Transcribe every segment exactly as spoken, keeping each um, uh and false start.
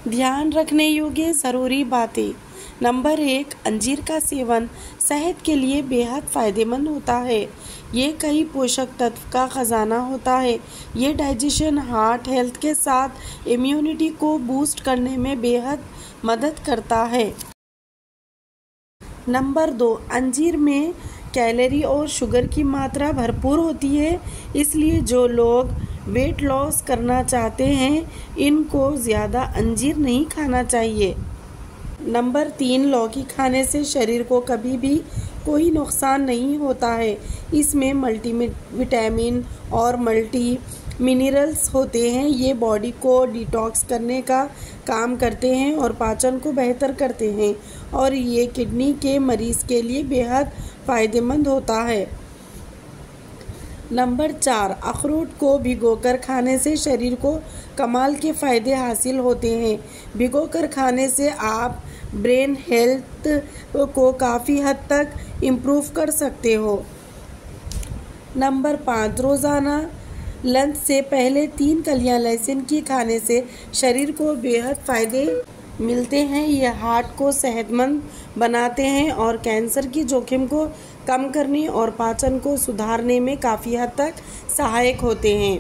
ध्यान रखने योग्य ज़रूरी बातें। नंबर एक, अंजीर का सेवन सेहत के लिए बेहद फ़ायदेमंद होता है। ये कई पोषक तत्व का ख़जाना होता है। ये डाइजेशन, हार्ट हेल्थ के साथ इम्यूनिटी को बूस्ट करने में बेहद मदद करता है। नंबर दो, अंजीर में कैलोरी और शुगर की मात्रा भरपूर होती है, इसलिए जो लोग वेट लॉस करना चाहते हैं इनको ज़्यादा अंजीर नहीं खाना चाहिए। नंबर तीन, लौकी खाने से शरीर को कभी भी कोई नुकसान नहीं होता है। इसमें मल्टी विटामिन और मल्टी मिनरल्स होते हैं। ये बॉडी को डिटॉक्स करने का काम करते हैं और पाचन को बेहतर करते हैं, और ये किडनी के मरीज़ के लिए बेहद फ़ायदेमंद होता है। नंबर चार, अखरोट को भिगोकर खाने से शरीर को कमाल के फ़ायदे हासिल होते हैं। भिगोकर खाने से आप ब्रेन हेल्थ को काफ़ी हद तक इम्प्रूव कर सकते हो। नंबर पाँच, रोज़ाना लंच से पहले तीन कलियां लहसुन की खाने से शरीर को बेहद फ़ायदे मिलते हैं। ये हार्ट को सेहतमंद बनाते हैं और कैंसर की जोखिम को कम करने और पाचन को सुधारने में काफ़ी हद तक सहायक होते हैं।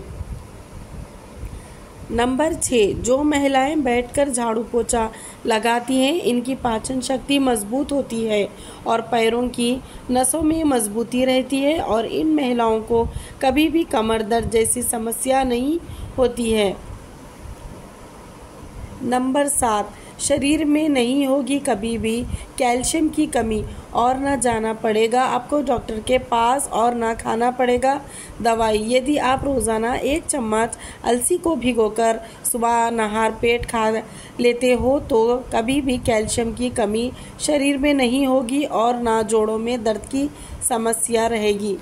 नंबर छः, जो महिलाएं बैठकर झाड़ू पोछा लगाती हैं इनकी पाचन शक्ति मजबूत होती है और पैरों की नसों में मजबूती रहती है, और इन महिलाओं को कभी भी कमर दर्द जैसी समस्या नहीं होती है। नंबर सात, शरीर में नहीं होगी कभी भी कैल्शियम की कमी, और ना जाना पड़ेगा आपको डॉक्टर के पास और ना खाना पड़ेगा दवाई। यदि आप रोज़ाना एक चम्मच अलसी को भिगोकर सुबह नहार पेट खा लेते हो तो कभी भी कैल्शियम की कमी शरीर में नहीं होगी और ना जोड़ों में दर्द की समस्या रहेगी।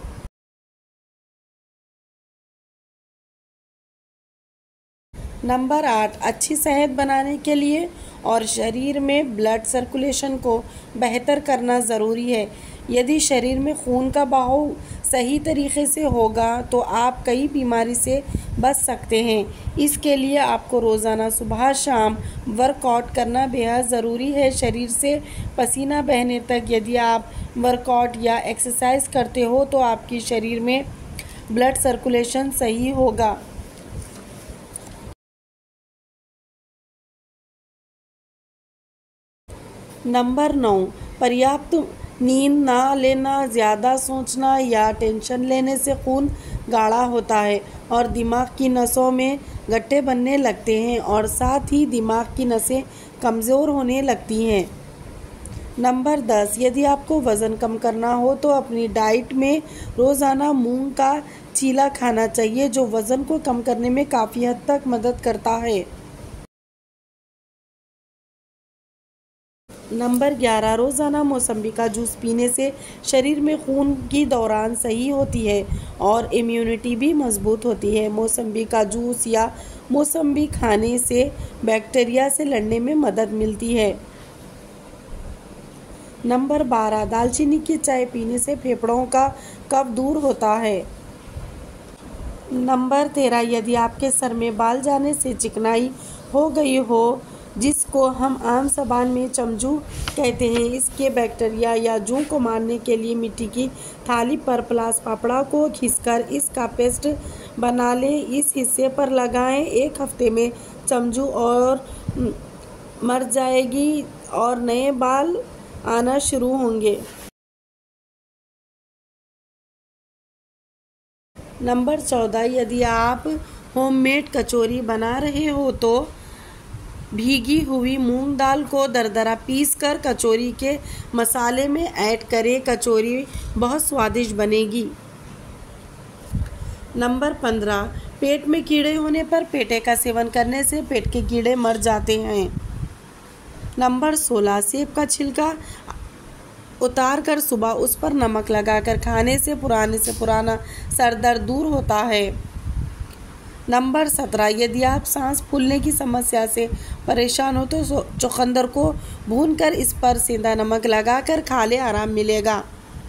नंबर आठ, अच्छी सेहत बनाने के लिए और शरीर में ब्लड सर्कुलेशन को बेहतर करना ज़रूरी है। यदि शरीर में खून का बहाव सही तरीके से होगा तो आप कई बीमारी से बच सकते हैं। इसके लिए आपको रोज़ाना सुबह शाम वर्कआउट करना बेहद ज़रूरी है, शरीर से पसीना बहने तक। यदि आप वर्कआउट या एक्सरसाइज करते हो तो आपकी शरीर में ब्लड सर्कुलेशन सही होगा। नंबर नौ, पर्याप्त नींद ना लेना, ज़्यादा सोचना या टेंशन लेने से खून गाढ़ा होता है और दिमाग की नसों में गड्ढे बनने लगते हैं और साथ ही दिमाग की नसें कमज़ोर होने लगती हैं। नंबर दस, यदि आपको वज़न कम करना हो तो अपनी डाइट में रोज़ाना मूंग का चीला खाना चाहिए, जो वज़न को कम करने में काफ़ी हद तक मदद करता है। नंबर ग्यारह, रोज़ाना मौसम्बी का जूस पीने से शरीर में खून की दौरान सही होती है और इम्यूनिटी भी मजबूत होती है। मौसम्बी का जूस या मौसम्बी खाने से बैक्टीरिया से लड़ने में मदद मिलती है। नंबर बारह, दालचीनी की चाय पीने से फेफड़ों का कफ दूर होता है। नंबर तेरह, यदि आपके सर में बाल जाने से चिकनाई हो गई हो, जिसको हम आम ज़बान में चमजू कहते हैं, इसके बैक्टीरिया या जू को मारने के लिए मिट्टी की थाली पर प्लास पापड़ा को घिसकर इसका पेस्ट बना लें। इस हिस्से पर लगाएं। एक हफ्ते में चमजू और मर जाएगी और नए बाल आना शुरू होंगे। नंबर चौदह, यदि आप होममेड कचौरी बना रहे हो तो भीगी हुई मूंग दाल को दरदरा पीसकर कचौरी के मसाले में ऐड करें। कचौरी बहुत स्वादिष्ट बनेगी। नंबर पंद्रह, पेट में कीड़े होने पर पेठे का सेवन करने से पेट के कीड़े मर जाते हैं। नंबर सोलह, सेब का छिलका उतार कर सुबह उस पर नमक लगाकर खाने से पुराने से पुराना सर दर्द दूर होता है। नंबर सत्रह, यदि आप सांस फूलने की समस्या से परेशान हो तो चुकंदर को भूनकर इस पर सेंधा नमक लगाकर खा ले, आराम मिलेगा।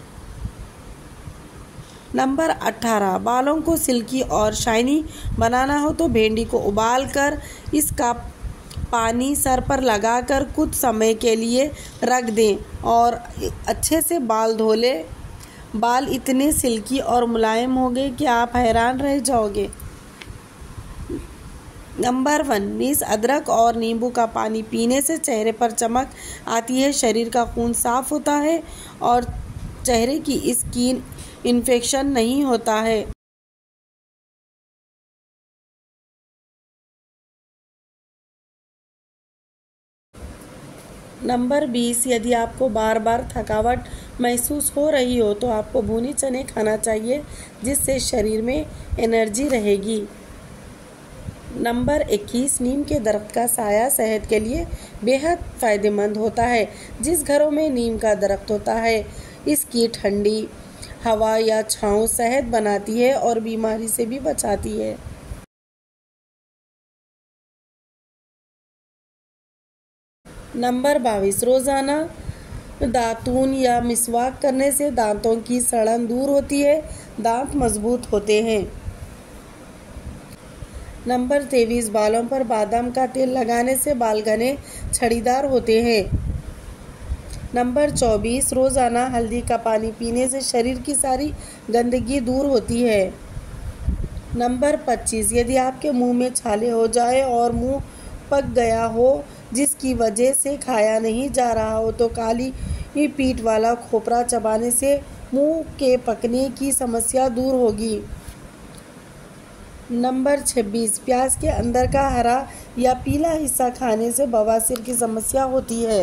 नंबर अठारह, बालों को सिल्की और शाइनी बनाना हो तो भिंडी को उबालकर इसका पानी सर पर लगाकर कुछ समय के लिए रख दें और अच्छे से बाल धो लें। बाल इतने सिल्की और मुलायम होंगे कि आप हैरान रह जाओगे। नंबर उन्नीस, अदरक और नींबू का पानी पीने से चेहरे पर चमक आती है, शरीर का खून साफ होता है और चेहरे की स्किन इन्फेक्शन नहीं होता है। नंबर बीस, यदि आपको बार बार थकावट महसूस हो रही हो तो आपको भुने चने खाना चाहिए, जिससे शरीर में एनर्जी रहेगी। नंबर इक्कीस, नीम के दरख्त का साया सेहत के लिए बेहद फ़ायदेमंद होता है। जिस घरों में नीम का दरख्त होता है, इसकी ठंडी हवा या छांव सेहत बनाती है और बीमारी से भी बचाती है। नंबर बाईस, रोज़ाना दातून या मिसवाक करने से दांतों की सड़न दूर होती है, दांत मजबूत होते हैं। नंबर तेईस, बालों पर बादाम का तेल लगाने से बाल घने छड़ीदार होते हैं। नंबर चौबीस, रोज़ाना हल्दी का पानी पीने से शरीर की सारी गंदगी दूर होती है। नंबर पच्चीस, यदि आपके मुंह में छाले हो जाए और मुंह पक गया हो जिसकी वजह से खाया नहीं जा रहा हो तो काली पीठ वाला खोपरा चबाने से मुंह के पकने की समस्या दूर होगी। नंबर छब्बीस, प्याज के अंदर का हरा या पीला हिस्सा खाने से बवासीर की समस्या होती है।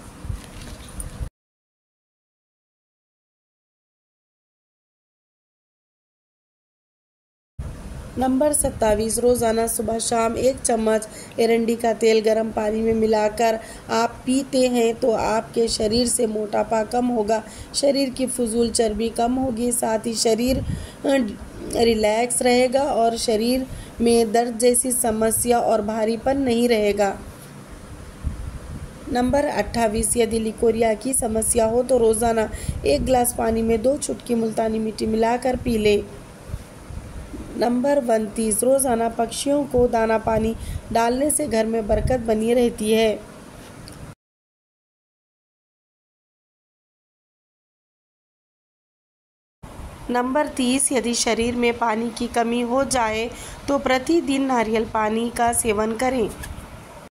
नंबर सत्ताईस, रोज़ाना सुबह शाम एक चम्मच एरंडी का तेल गर्म पानी में मिलाकर आप पीते हैं तो आपके शरीर से मोटापा कम होगा, शरीर की फजूल चर्बी कम होगी, साथ ही शरीर रिलैक्स रहेगा और शरीर में दर्द जैसी समस्या और भारीपन नहीं रहेगा। नंबर अट्ठाईस, यदि लिकोरिया की समस्या हो तो रोज़ाना एक गिलास पानी में दो चुटकी मुल्तानी मिट्टी मिलाकर पी लें। नंबर उनतीस, रोज़ाना पक्षियों को दाना पानी डालने से घर में बरकत बनी रहती है। नंबर तीस, यदि शरीर में पानी की कमी हो जाए तो प्रतिदिन नारियल पानी का सेवन करें।